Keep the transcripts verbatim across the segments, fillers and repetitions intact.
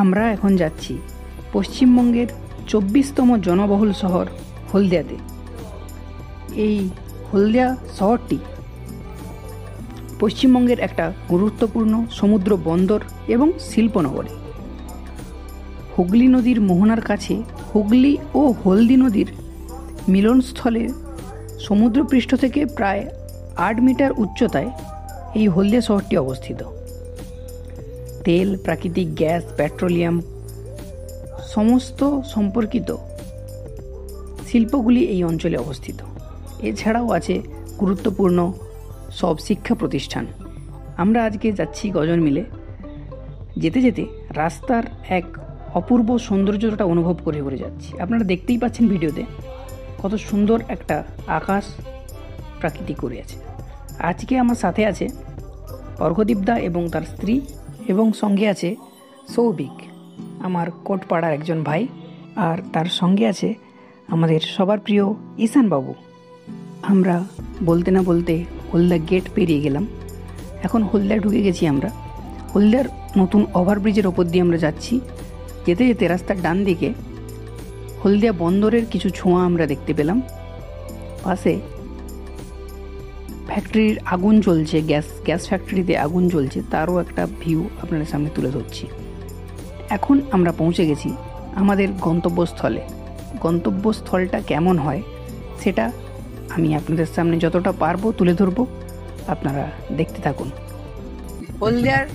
আমরা এখন যাচ্ছি পশ্চিমবঙ্গের চব্বিশতম জনবহুল শহর হলদিয়াতে। এই হলদিয়া শহরটি পশ্চিমবঙ্গের একটা গুরুত্বপূর্ণ সমুদ্র বন্দর এবং শিল্পনগরী। হুগলি নদীর মোহনার কাছে হুগলি ও হলদি নদীর মিলনস্থলে সমুদ্রপৃষ্ঠ থেকে প্রায় আট মিটার উচ্চতায় এই হলদিয়া শহরটি অবস্থিত। তেল, প্রাকৃতিক গ্যাস, পেট্রোলিয়াম সমস্ত সম্পর্কিত শিল্পগুলি এই অঞ্চলে অবস্থিত। এছাড়াও আছে গুরুত্বপূর্ণ সব শিক্ষা প্রতিষ্ঠান। আমরা আজকে যাচ্ছি গজন মিলে। যেতে যেতে রাস্তার এক অপূর্ব সৌন্দর্যটা অনুভব করে করে যাচ্ছি। আপনারা দেখতেই পাচ্ছেন ভিডিওতে কত সুন্দর একটা আকাশ প্রাকৃতি করে আছে। আজকে আমার সাথে আছে অর্ঘদীপদা এবং তার স্ত্রী, এবং সঙ্গে আছে সৌভিক, আমার কোটপাড়ার একজন ভাই, আর তার সঙ্গে আছে আমাদের সবার প্রিয় ঈশানবাবু। আমরা বলতে না বলতে হলদিয়া গেট পেরিয়ে গেলাম। এখন হলদিয়া ঢুকে গেছি আমরা। হলদিয়ার নতুন ওভারব্রিজের ওপর দিয়ে আমরা যাচ্ছি। যেতে যেতে রাস্তার ডান দিকে হলদিয়া বন্দরের কিছু ছোঁয়া আমরা দেখতে পেলাম। পাশে ফ্যাক্টরির আগুন জ্বলছে, গ্যাস গ্যাস ফ্যাক্টরিতে আগুন জ্বলছে, তারও একটা ভিউ আপনাদের সামনে তুলে ধরছি। এখন আমরা পৌঁছে গেছি আমাদের গন্তব্যস্থলে। গন্তব্যস্থলটা কেমন হয় সেটা আমি আপনাদের সামনে যতটা পারবো তুলে ধরবো, আপনারা দেখতে থাকুন। হলদিয়ার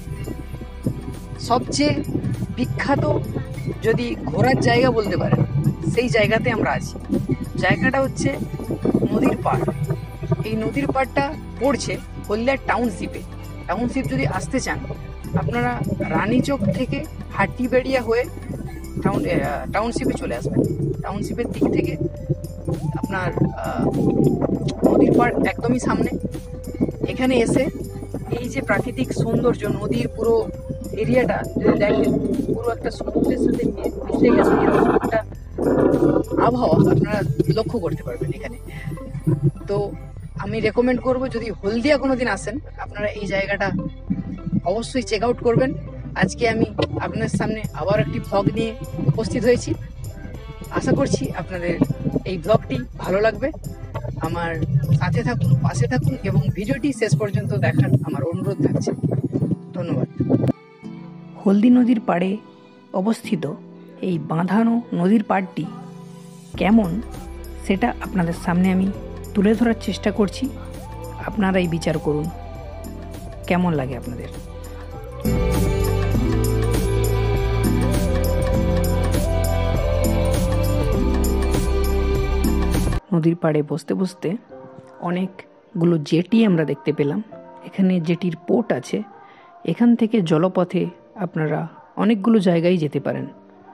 সবচেয়ে বিখ্যাত যদি ঘোরার জায়গা বলতে পারেন, সেই জায়গাতে আমরা আছি। জায়গাটা হচ্ছে নদীর পাড়। এই নদীর পাড়টা পড়ছে হলদিয়ার টাউনশিপে। টাউনশিপ যদি আসতে চান আপনারা রানীচক থেকে হাটিবেড়িয়া হয়ে টাউন টাউনশিপে চলে আসবেন। টাউনশিপের দিক থেকে আপনার নদীর পাড় একদমই সামনে। এখানে এসে এই যে প্রাকৃতিক সৌন্দর্য, নদীর পুরো এরিয়াটা যদি দেখেন, পুরো একটা সমুদ্রের সাথে মিশে গেছে, এরকম একটা আবহাওয়া আপনারা লক্ষ্য করতে পারবেন এখানে। তো আমি রেকমেন্ড করব, যদি হলদিয়া কোনো দিন আসেন আপনারা এই জায়গাটা অবশ্যই চেক আউট করবেন। আজকে আমি আপনাদের সামনে আবার একটি ভ্লগ নিয়ে উপস্থিত হয়েছি। আশা করছি আপনাদের এই ভ্লগটি ভালো লাগবে। আমার সাথে থাকুন, পাশে থাকুন এবং ভিডিওটি শেষ পর্যন্ত দেখার আমার অনুরোধ থাকছে। ধন্যবাদ। হলদি নদীর পাড়ে অবস্থিত এই বাঁধানো নদীর পাড়টি কেমন সেটা আপনাদের সামনে আমি তুলে ধরার চেষ্টা করছি। আপনারাই বিচার করুন কেমন লাগে আপনাদের। নদীর পাড়ে বসতে বসতে অনেকগুলো জেটি আমরা দেখতে পেলাম। এখানে জেটির পোর্ট আছে। এখান থেকে জলপথে আপনারা অনেকগুলো জায়গায় যেতে পারেন।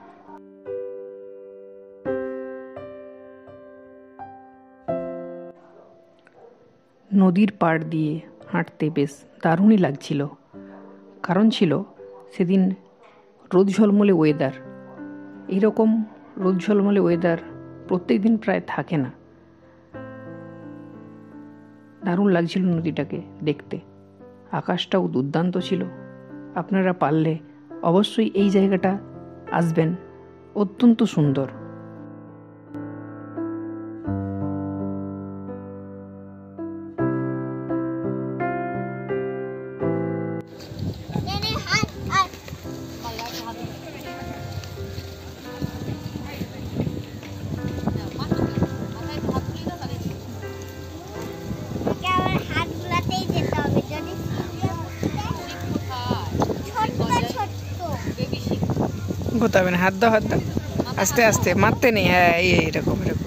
নদীর পাড় দিয়ে হাঁটতে বেশ দারুণই লাগছিল, কারণ ছিল সেদিন রোদ ঝলমলে ওয়েদার। এইরকম রোদ ঝলমলে ওয়েদার প্রত্যেক দিন প্রায় থাকে না। দারুণ লাগছিল নদীটাকে দেখতে। আকাশটাও দুর্দান্ত ছিল। আপনারা পারলে অবশ্যই এই জায়গাটা আসবেন, অত্যন্ত সুন্দর। গোতাবে না, হাত দাও, হাত দাও, আস্তে আস্তে, মারতে নেই। হ্যাঁ, এই এরকম এরকম।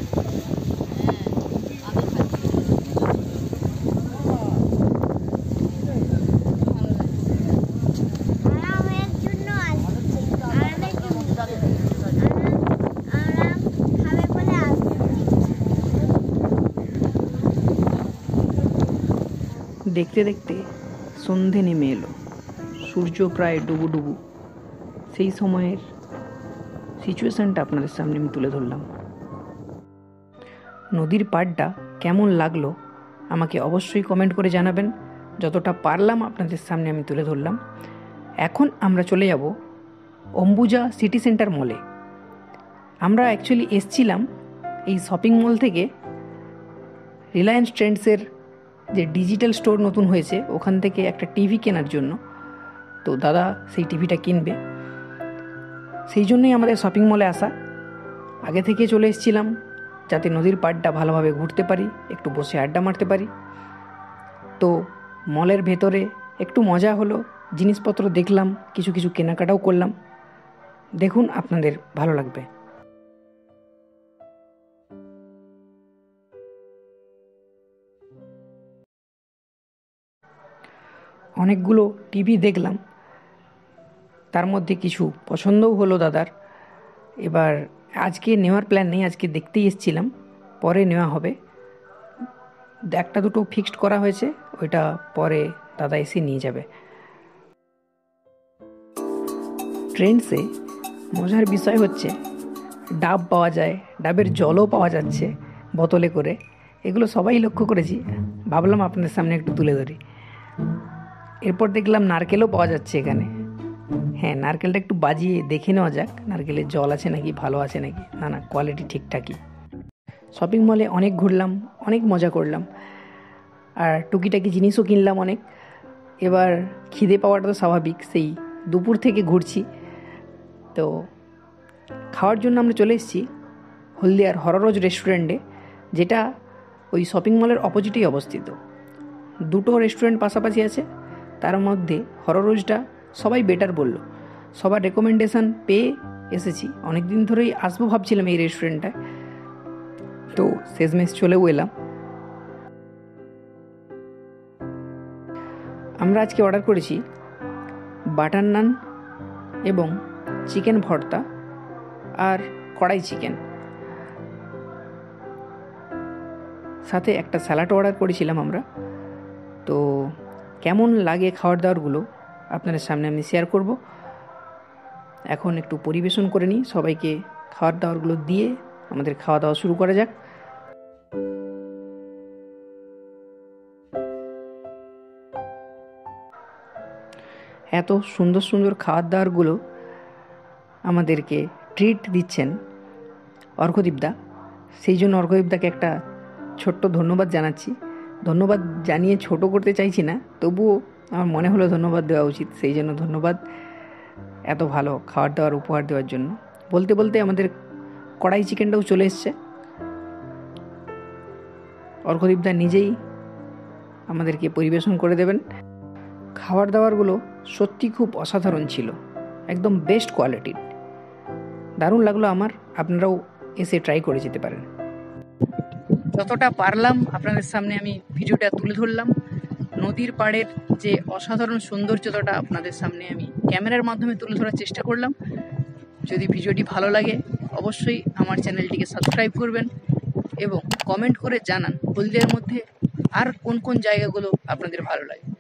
দেখতে দেখতে সন্ধে নেমে এলো, সূর্য প্রায় ডুবু ডুবু। সেই সময়ের সিচুয়েশনটা আপনাদের সামনে আমি তুলে ধরলাম। নদীর পাড়টা কেমন লাগলো আমাকে অবশ্যই কমেন্ট করে জানাবেন। যতটা পারলাম আপনাদের সামনে আমি তুলে ধরলাম। এখন আমরা চলে যাব অম্বুজা সিটি সেন্টার মলে। আমরা অ্যাকচুয়ালি এসছিলাম এই শপিং মল থেকে রিলায়েন্স ট্রেন্ডসের যে ডিজিটাল স্টোর নতুন হয়েছে ওখান থেকে একটা টিভি কেনার জন্য। তো দাদা সেই টিভিটা কিনবে, সেই জন্যই আমাদের শপিং মলে আসা। আগে থেকে চলে এসেছিলাম যাতে নদীর পাড়টা ভালোভাবে ঘুরতে পারি, একটু বসে আড্ডা মারতে পারি। তো মলের ভেতরে একটু মজা হলো, জিনিসপত্র দেখলাম, কিছু কিছু কেনাকাটাও করলাম। দেখুন, আপনাদের ভালো লাগবে। অনেকগুলো টিভি দেখলাম, তার মধ্যে কিছু পছন্দও হলো দাদার। এবার আজকে নেওয়ার প্ল্যান নেই, আজকে দেখতেই এসেছিলাম, পরে নেওয়া হবে। একটা দুটো ফিক্সড করা হয়েছে, ওইটা পরে দাদা এসে নিয়ে যাবে। ট্রেন্ডসে মজার বিষয় হচ্ছে ডাব পাওয়া যায়, ডাবের জলও পাওয়া যাচ্ছে বোতলে করে। এগুলো সবাই লক্ষ্য করেছি, ভাবলাম আপনাদের সামনে একটু তুলে ধরি। এরপর দেখলাম নারকেলও পাওয়া যাচ্ছে এখানে। হ্যাঁ, নারকেলটা একটু বাজিয়ে দেখে নেওয়া যাক নারকেলের জল আছে নাকি, ভালো আছে নাকি। না না, কোয়ালিটি ঠিকঠাকই। শপিং মলে অনেক ঘুরলাম, অনেক মজা করলাম, আর টুকিটাকি জিনিসও কিনলাম অনেক। এবার খিদে পাওয়াটা তো স্বাভাবিক, সেই দুপুর থেকে ঘুরছি। তো খাওয়ার জন্য আমরা চলে এসেছি হলদিয়ার হররোজ রেস্টুরেন্টে, যেটা ওই শপিং মলের অপোজিটেই অবস্থিত। দুটো রেস্টুরেন্ট পাশাপাশি আছে, তার মধ্যে হররোজটা সবাই বেটার বলল। সবার রেকমেন্ডেশন পেয়ে এসেছি। অনেক দিন ধরেই আসবো ভাবছিলাম এই রেস্টুরেন্টটায়, তো শেষমেশ চলেও এলাম। আমরা আজকে অর্ডার করেছি বাটার নান এবং চিকেন ভর্তা আর কড়াই চিকেন, সাথে একটা স্যালাড অর্ডার করেছিলাম আমরা। তো কেমন লাগে খাবার দাবারগুলো আপনাদের সামনে আমি শেয়ার করব। এখন একটু পরিবেশন করে নিই, সবাইকে খাবার দাবারগুলো দিয়ে আমাদের খাওয়া দাওয়া শুরু করা যাক। এত সুন্দর সুন্দর খাবার দাবারগুলো আমাদেরকে ট্রিট দিচ্ছেন অর্ঘদীপদা, সেই জন্য অর্ঘদীপদাকে একটা ছোট্ট ধন্যবাদ জানাচ্ছি। ধন্যবাদ জানিয়ে ছোট করতে চাইছি না, তবুও আমার মনে হলো ধন্যবাদ দেওয়া উচিত, সেই জন্য ধন্যবাদ এত ভালো খাবার দাবার উপহার দেওয়ার জন্য। বলতে বলতে আমাদের কড়াই চিকেনটাও চলে এসছে। অর্ঘদীপদা নিজেই আমাদেরকে পরিবেশন করে দেবেন। খাবার দাবারগুলো সত্যি খুব অসাধারণ ছিল, একদম বেস্ট কোয়ালিটির, দারুণ লাগলো আমার। আপনারাও এসে ট্রাই করে যেতে পারেন। যতটা পারলাম আপনাদের সামনে আমি ভিডিওটা তুলে ধরলাম। নদীর পাড়ের যে অসাধারণ সৌন্দর্যটা আপনাদের সামনে আমি ক্যামেরার মাধ্যমে তুলে ধরার চেষ্টা করলাম। যদি ভিডিওটি ভালো লাগে অবশ্যই আমার চ্যানেলটিকে সাবস্ক্রাইব করবেন এবং কমেন্ট করে জানান হলদিয়ার মধ্যে আর কোন কোন জায়গাগুলো আপনাদের ভালো লাগে।